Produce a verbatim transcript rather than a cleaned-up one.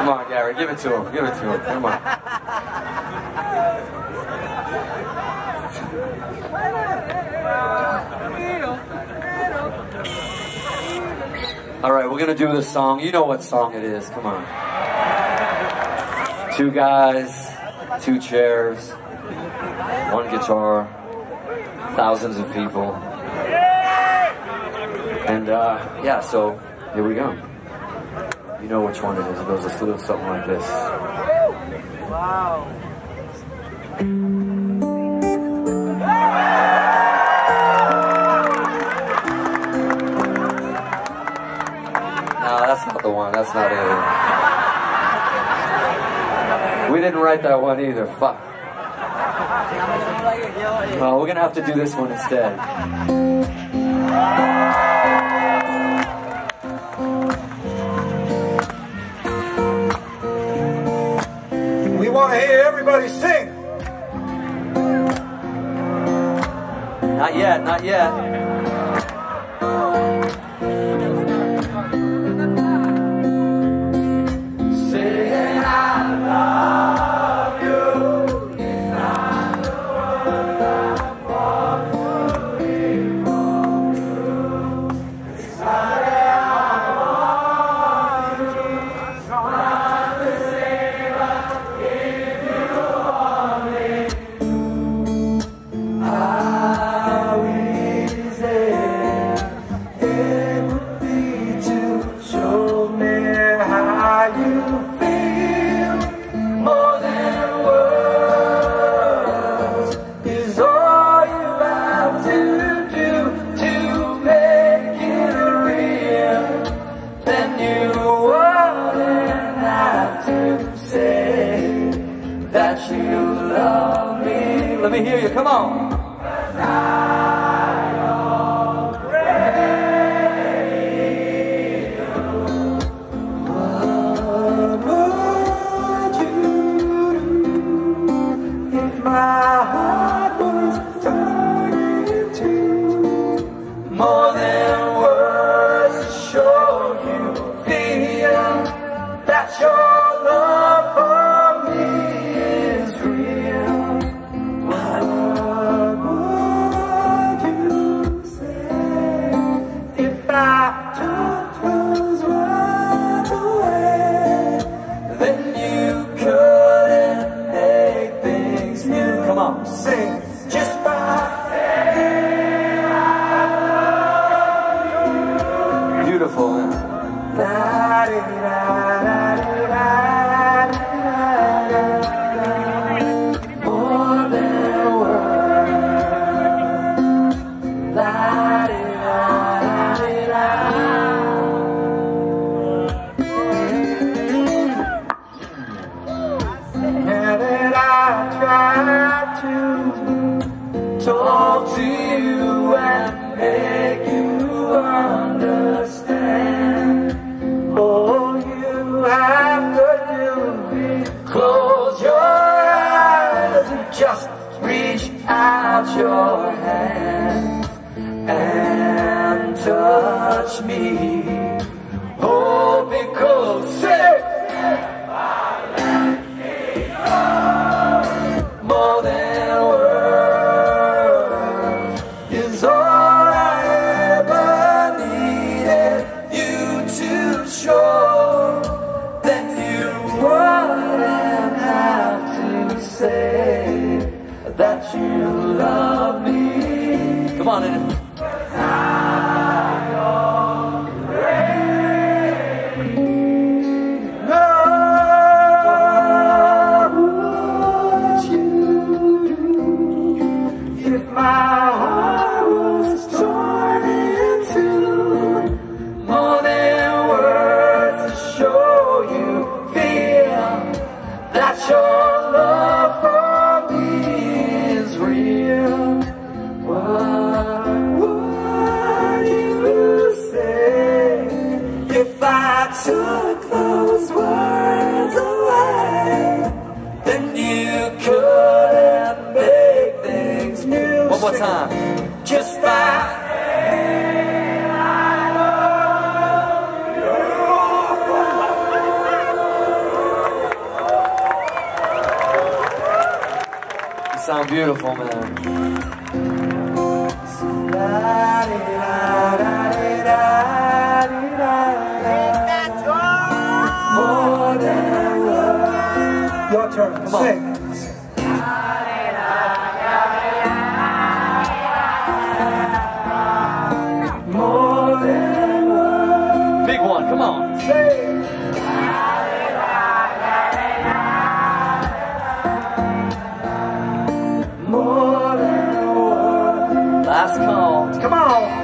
Come on, Gary, give it to him. Give it to him. Come on. All right, we're gonna do this song. You know what song it is. Come on. Two guys, two chairs, one guitar, thousands of people, and uh, yeah. So here we go. You know which one it is. It goes a little something like this. Wow. No, that's not the one. That's not it. We didn't write that one either. Fuck. Well, we're gonna have to do this one instead. We want to hear everybody sing. Not yet, not yet. Saying I love you is not the word I'm falling for you. It's not that I want you, it's not the same, but if you want me, how easy it would be to show me how you feel. More than words is all you have to do to make it real. Then you wouldn't have to say that you love me. Let me hear you, come on. More than words to show you feel that your love for me is real. What would you say if I took those words away? Then you couldn't make things new. Come on, sing just by beautiful, man. More than now that I tried to talk to you and make you understand, all you have to do is close your eyes and just reach out your hand and touch me. Hold me close, say more than words is all I ever needed you to show. Then you wouldn't have to say that you love me. Come on, in. Your love for me is real. What would you say if I took those words away? Then you couldn't make things new. One more time. Just by sound beautiful, man. Your turn. Come Sing. on. More than one. Big one, come on. Sing. More than one. Last call. Come on.